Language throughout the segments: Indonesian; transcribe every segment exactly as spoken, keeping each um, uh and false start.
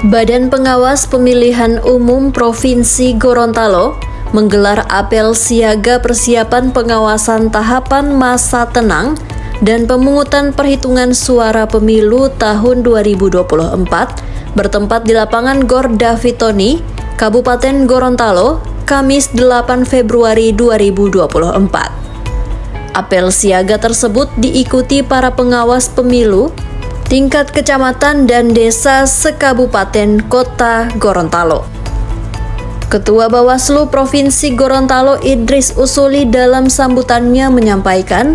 Badan Pengawas Pemilihan Umum Provinsi Gorontalo menggelar apel siaga persiapan pengawasan tahapan masa tenang dan pemungutan perhitungan suara pemilu tahun dua ribu dua puluh empat bertempat di lapangan Gor David Tony, Kabupaten Gorontalo, Kamis delapan Februari dua ribu dua puluh empat. Apel siaga tersebut diikuti para pengawas pemilu tingkat kecamatan dan desa sekabupaten kota Gorontalo. Ketua Bawaslu Provinsi Gorontalo Idris Usuli dalam sambutannya menyampaikan,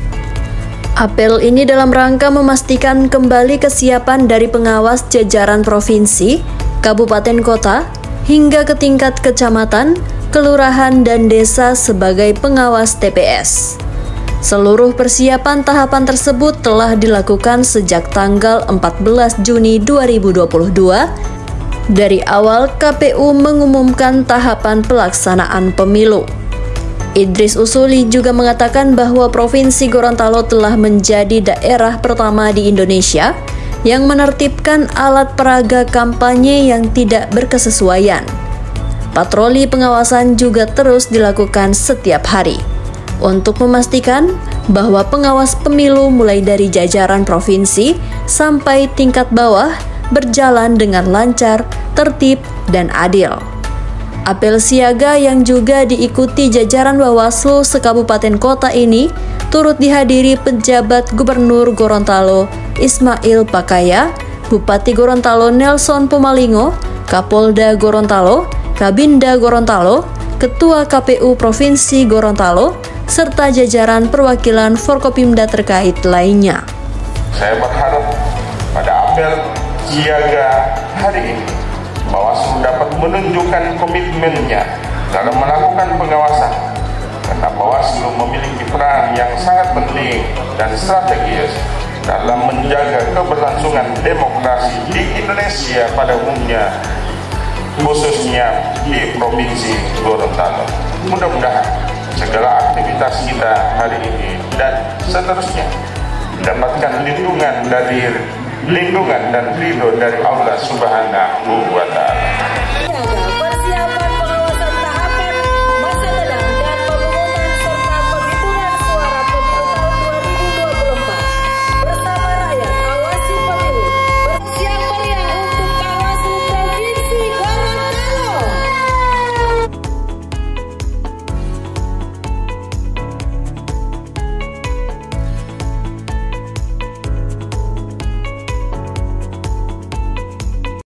apel ini dalam rangka memastikan kembali kesiapan dari pengawas jajaran provinsi, kabupaten kota, hingga ke tingkat kecamatan, kelurahan, dan desa sebagai pengawas T P S. Seluruh persiapan tahapan tersebut telah dilakukan sejak tanggal empat belas Juni dua ribu dua puluh dua. Dari awal K P U mengumumkan tahapan pelaksanaan pemilu. Idris Usuli juga mengatakan bahwa Provinsi Gorontalo telah menjadi daerah pertama di Indonesia yang menertibkan alat peraga kampanye yang tidak berkesesuaian. Patroli pengawasan juga terus dilakukan setiap hari untuk memastikan bahwa pengawas pemilu mulai dari jajaran provinsi sampai tingkat bawah berjalan dengan lancar, tertib, dan adil. Apel siaga yang juga diikuti jajaran Bawaslu sekabupaten kota ini turut dihadiri pejabat Gubernur Gorontalo Ismail Pakaya, Bupati Gorontalo Nelson Pumalingo, Kapolda Gorontalo, Kabinda Gorontalo, Ketua K P U Provinsi Gorontalo, serta jajaran perwakilan Forkopimda terkait lainnya. Saya berharap pada apel siaga hari ini, Bawaslu dapat menunjukkan komitmennya dalam melakukan pengawasan, karena Bawaslu memiliki peran yang sangat penting dan strategis dalam menjaga keberlangsungan demokrasi di Indonesia pada umumnya, khususnya di Provinsi Gorontalo. Mudah-mudahan segala aktivitas kita hari ini dan seterusnya mendapatkan lindungan dari lindungan dan ridho dari Allah Subhanahu wa Ta'ala.